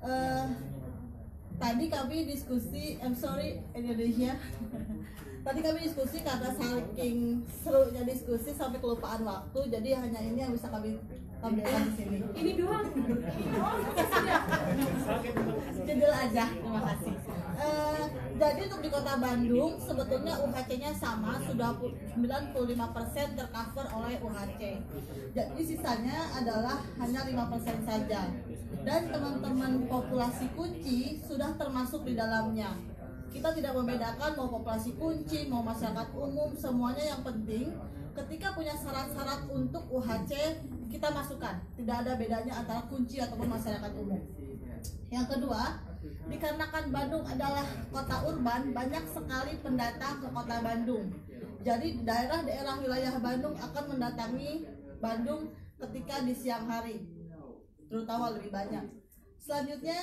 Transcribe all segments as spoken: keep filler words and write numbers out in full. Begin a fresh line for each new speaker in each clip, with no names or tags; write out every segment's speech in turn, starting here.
Uh, tadi kami diskusi, I'm sorry Indonesia. Tadi kami diskusi karena saking serunya diskusi sampai kelupaan waktu, jadi hanya ini yang bisa kami tampilkan di sini.
Ini doang. Ini doang.
Judul aja, terima kasih. Uh, jadi untuk di Kota Bandung sebetulnya U H C-nya sama, sudah sembilan puluh lima persen tercover oleh U H C. Jadi sisanya adalah hanya lima persen saja. Dan teman-teman populasi kunci sudah termasuk di dalamnya. Kita tidak membedakan mau populasi kunci, mau masyarakat umum, semuanya yang penting ketika punya syarat-syarat untuk U H C kita masukkan. Tidak ada bedanya antara kunci ataupun masyarakat umum. Yang kedua, dikarenakan Bandung adalah kota urban, banyak sekali pendatang ke kota Bandung. Jadi daerah-daerah wilayah Bandung akan mendatangi Bandung ketika di siang hari, terutama lebih banyak. Selanjutnya,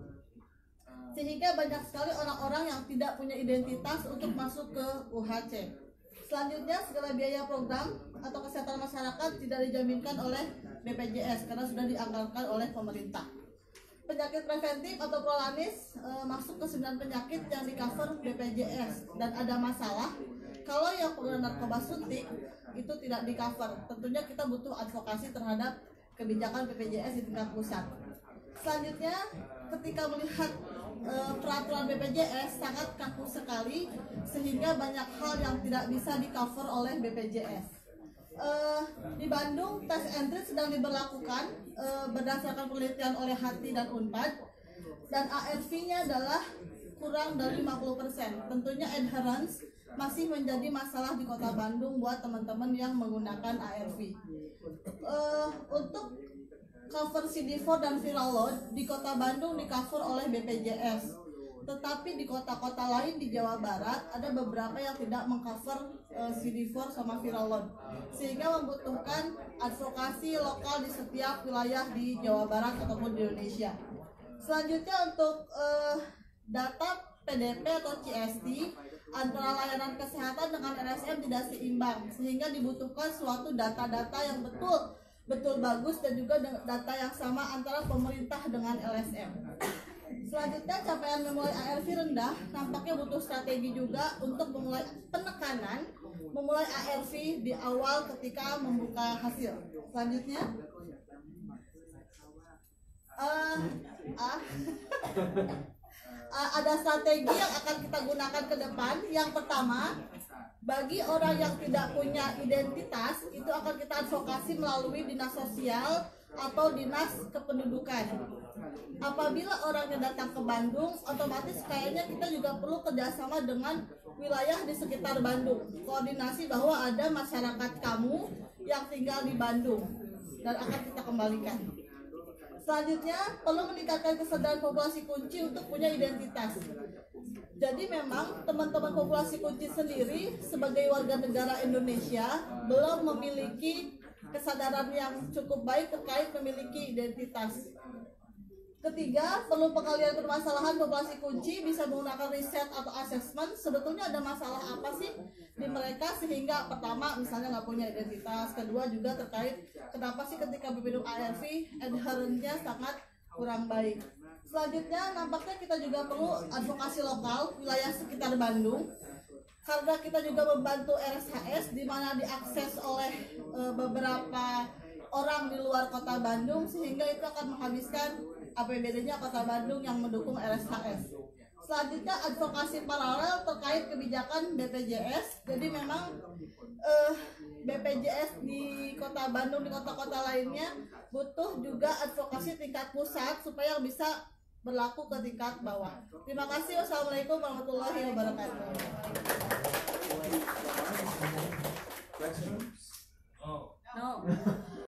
sehingga banyak sekali orang-orang yang tidak punya identitas untuk masuk ke U H C. Selanjutnya, segala biaya program atau kesehatan masyarakat tidak dijaminkan oleh B P J S karena sudah dianggarkan oleh pemerintah. Penyakit preventif atau prolanis e, masuk ke sembilan penyakit yang di cover B P J S, dan ada masalah kalau yang pengguna narkoba suntik itu tidak di cover. Tentunya kita butuh advokasi terhadap kebijakan B P J S di tingkat pusat. Selanjutnya, ketika melihat e, peraturan B P J S sangat kaku sekali sehingga banyak hal yang tidak bisa di cover oleh B P J S. Uh, di Bandung tes and treat sedang diberlakukan uh, berdasarkan penelitian oleh Hati dan Unpad, dan A R V-nya adalah kurang dari lima puluh persen. Tentunya adherence masih menjadi masalah di Kota Bandung buat teman-teman yang menggunakan A R V. Uh, untuk cover C D four dan viral load di Kota Bandung di cover oleh B P J S. Tetapi di kota-kota lain di Jawa Barat ada beberapa yang tidak mengcover uh, C D four sama viral load, sehingga membutuhkan advokasi lokal di setiap wilayah di Jawa Barat ataupun di Indonesia. Selanjutnya, untuk uh, data P D P atau C S T antara layanan kesehatan dengan L S M tidak seimbang, sehingga dibutuhkan suatu data-data yang betul betul bagus dan juga data yang sama antara pemerintah dengan L S M. Selanjutnya, capaian memulai A R V rendah nampaknya butuh strategi juga untuk memulai penekanan memulai A R V di awal ketika membuka hasil. Selanjutnya, uh, uh, uh, ada strategi yang akan kita gunakan ke depan. Yang pertama, bagi orang yang tidak punya identitas, itu akan kita advokasi melalui dinas sosial atau dinas kependudukan. Apabila orangnya datang ke Bandung, otomatis kayaknya kita juga perlu kerjasama dengan wilayah di sekitar Bandung, koordinasi bahwa ada masyarakat kamu yang tinggal di Bandung, dan akan kita kembalikan. Selanjutnya, perlu meningkatkan kesadaran populasi kunci untuk punya identitas. Jadi memang teman-teman populasi kunci sendiri sebagai warga negara Indonesia belum memiliki kesadaran yang cukup baik terkait memiliki identitas. Ketiga, perlu pengalihan permasalahan populasi kunci bisa menggunakan riset atau asesmen. Sebetulnya ada masalah apa sih di mereka sehingga pertama misalnya nggak punya identitas. Kedua juga terkait kenapa sih ketika berminum A R V adherence-nya sangat kurang baik. Selanjutnya, nampaknya kita juga perlu advokasi lokal wilayah sekitar Bandung, karena kita juga membantu R S H S di mana diakses oleh e, beberapa orang di luar kota Bandung, sehingga itu akan menghabiskan A P B D-nya kota Bandung yang mendukung R S H S. Selanjutnya, advokasi paralel terkait kebijakan B P J S. Jadi memang eh, B P J S di kota Bandung, di kota-kota lainnya butuh juga advokasi tingkat pusat supaya bisa berlaku ke tingkat bawah. Terima kasih. Wassalamualaikum warahmatullahi wabarakatuh.